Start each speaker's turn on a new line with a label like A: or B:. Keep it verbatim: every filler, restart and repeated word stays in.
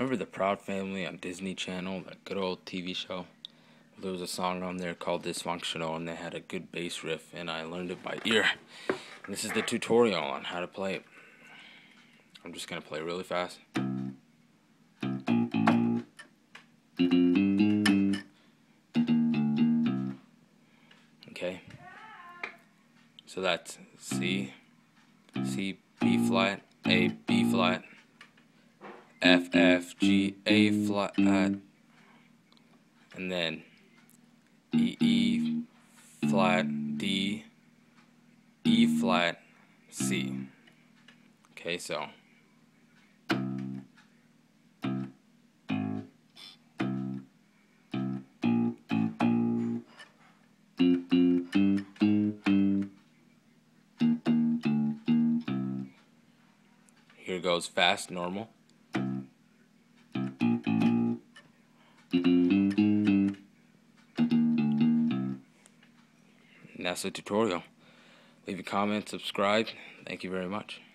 A: Remember the Proud Family on Disney Channel, that good old T V show? There was a song on there called Dysfunctional, and they had a good bass riff, and I learned it by ear. And this is the tutorial on how to play it. I'm just going to play really fast. Okay. So that's C, C, B flat, A, B flat, F, F, G, A flat, and then E, E flat, D, E flat, C. Okay, so here goes fast, normal. And that's the tutorial. Leave a comment, subscribe. Thank you very much.